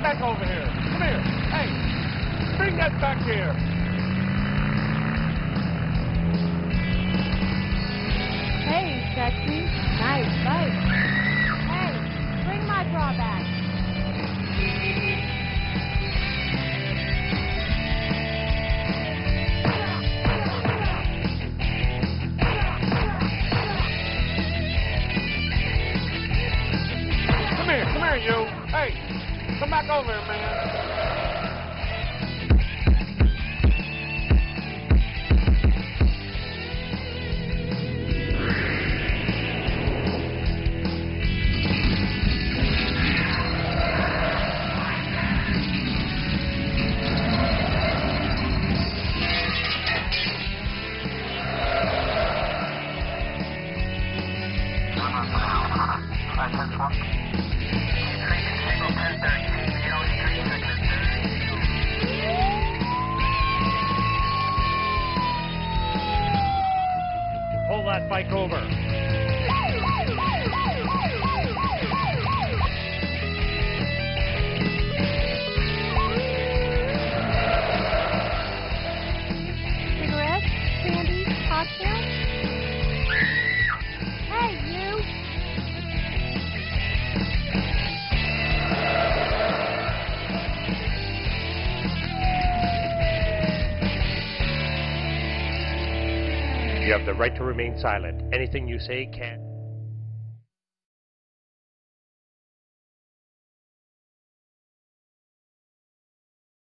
back over here. Come here. Hey, bring that back here. Hey, sexy. Nice fight. Hey, bring my bra back. Come here, you. Hey, come back over here, man. Pull that bike over. Cigarettes? Candy? Cocktail? Hey, you! You have the right to remain silent. Anything you say can't...